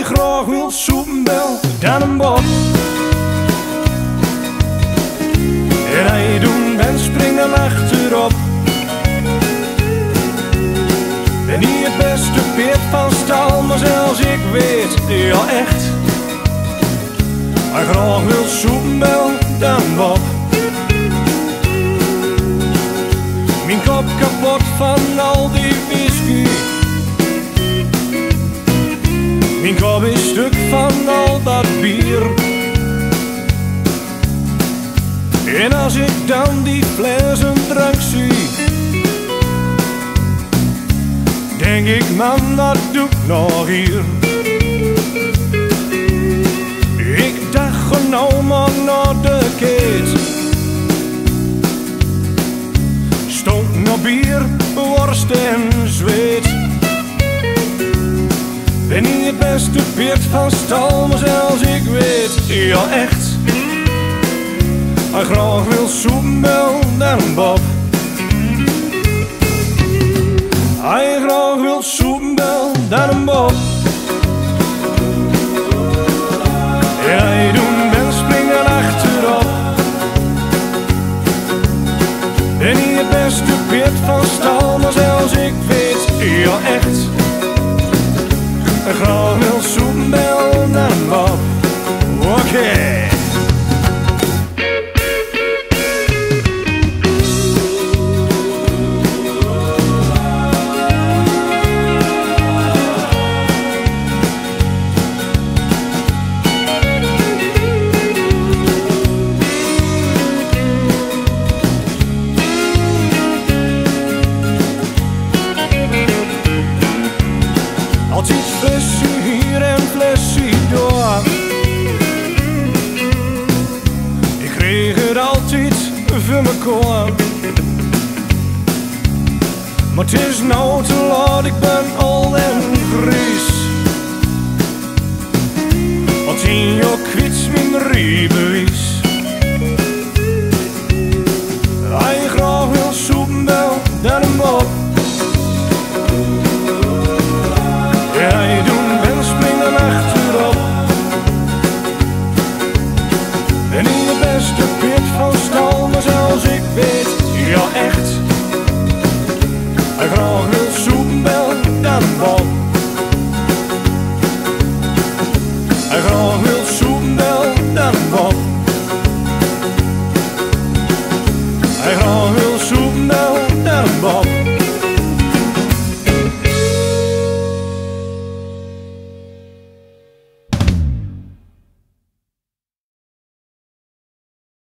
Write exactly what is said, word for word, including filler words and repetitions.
graag wil soepen wel dan een bob. En hij doen ben springen achterop. Ben niet het beste peert van stal, maar zelfs ik weet, ja echt, hij graag wil soepen wel dan bob. Mijn kop kapot van al die whisky. Mijn kop is stuk van al dat bier. En als ik dan die flessen drank zie, denk ik, man, dat doe ik nog hier. Ik dacht gewoon maar naar de keet. Stond nog bier, worst en zweet. Ben niet het beste peert van stal, maar zelfs ik weet, ja echt, hij graag wil soepen wel dan een bob. Hij graag wil soepen wel dan een bob. En hij doen ben springen achterop. Ben niet het beste peert van stal, maar zelfs ik weet, ja echt, hij graag wil soepen wel dan een bob. Oké. Okay. Altijd flesje hier en flesje door. Ik kreeg het altijd voor mekaar. Maar het is nou te laat, ik ben al en gries. Want in jou kwits mijn rijbewijs. Hij graag wil soepen wel dan een bob. Hij doen ben springen achterop. Ben niet de beste peert van stal, maar zelfs ik weet, ja echt, hij graag wil soepen wel dan een bob.